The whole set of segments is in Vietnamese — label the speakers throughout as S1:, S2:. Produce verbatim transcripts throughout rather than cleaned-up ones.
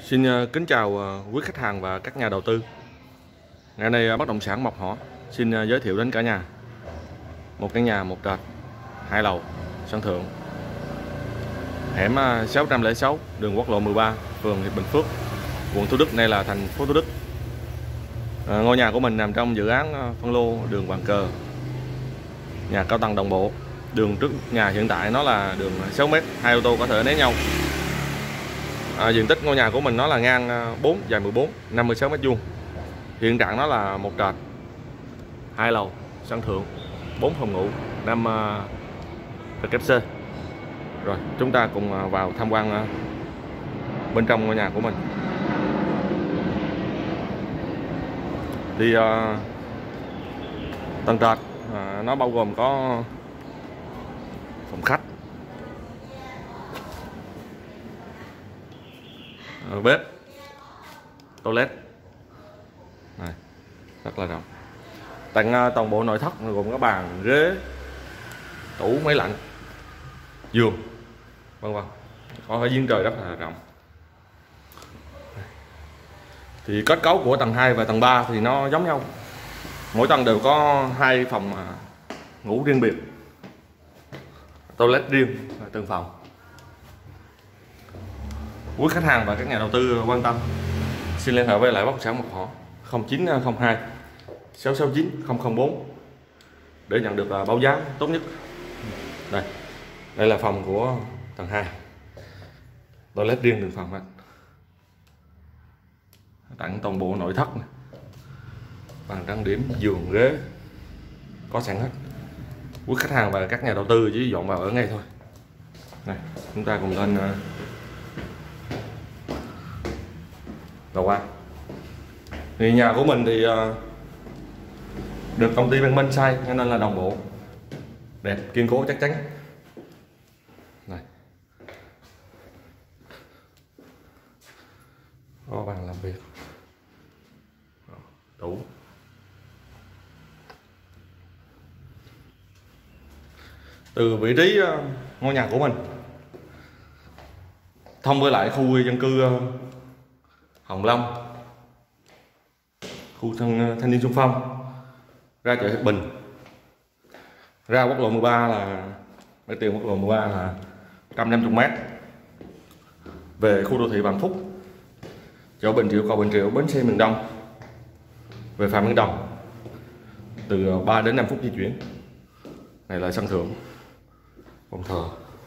S1: Xin ờ, kính chào ờ, quý khách hàng và các nhà đầu tư. Ngày nay ờ, bất động sản Mộc Hỏ xin ờ, giới thiệu đến cả nhà một căn nhà một trệt hai lầu sân thượng, hẻm ờ, sáu không sáu, đường quốc lộ mười ba, phường Hiệp Bình Phước, quận Thủ Đức, nay là thành phố Thủ Đức. À, ngôi nhà của mình nằm trong dự án ờ, phân lô đường Bàn Cờ, nhà cao tầng đồng bộ. Đường trước nhà hiện tại nó là đường sáu mét, hai ô tô có thể né nhau. À, diện tích ngôi nhà của mình nó là ngang bốn, dài mười bốn, năm mươi sáu mét vuông. Hiện trạng nó là một trệt hai lầu sân thượng, bốn phòng ngủ, năm uh, kép xê. Rồi chúng ta cùng uh, vào tham quan uh, bên trong ngôi nhà của mình. Thì uh, tầng trệt uh, nó bao gồm có phòng khách, uh, bếp, toilet này, rất là rộng. Tặng uh, toàn bộ nội thất gồm có bàn, ghế, tủ, máy lạnh, giường, vân vân, có cái giếng trời rất là rộng. Thì kết cấu của tầng hai và tầng ba thì nó giống nhau, mỗi tầng đều có hai phòng uh, ngủ riêng biệt, toilet riêng từng phòng. Quý khách hàng và các nhà đầu tư quan tâm xin liên hệ với lại bất động sản Mộc Hỏ không chín không hai sáu sáu chín không không bốn để nhận được báo giá tốt nhất. Đây, đây là phòng của tầng hai, toilet riêng từng phòng, tặng toàn bộ nội thất này, bàn trang điểm, giường, ghế có sẵn hết. Quý khách hàng và các nhà đầu tư chỉ dọn vào ở ngay thôi. Này, chúng ta cùng lên đầu qua. Thì nhà của mình thì uh, được công ty Văn Minh xây cho nên là đồng bộ, đẹp, kiên cố, chắc chắn. Này, có bàn làm việc, tủ. Từ vị trí uh, ngôi nhà của mình thông với lại khu dân cư uh, Hồng Long, khu thanh, thanh niên xung phong, ra chợ Hiệp Bình, ra quốc lộ mười ba là mấy tiền quốc lộ mười ba là một trăm năm mươi mét, về khu đô thị Vạn Phúc, chỗ Bình Triệu, cầu Bình Triệu, bến xe miền Đông, về Phạm Văn Đồng, từ ba đến năm phút di chuyển. Này là sân thượng, phòng thờ.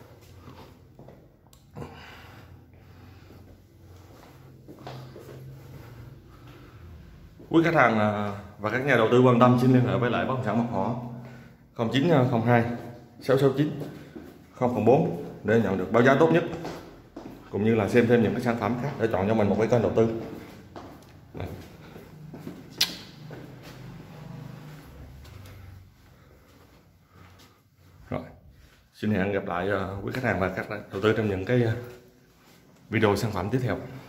S1: Quý khách hàng và các nhà đầu tư quan tâm xin liên hệ với lại bất động sản Mộc Hỏ không chín không hai sáu sáu chín không không bốn để nhận được báo giá tốt nhất, cũng như là xem thêm những cái sản phẩm khác để chọn cho mình một cái kênh đầu tư. Này. Rồi, xin hẹn gặp lại quý khách hàng và các đầu tư trong những cái video sản phẩm tiếp theo.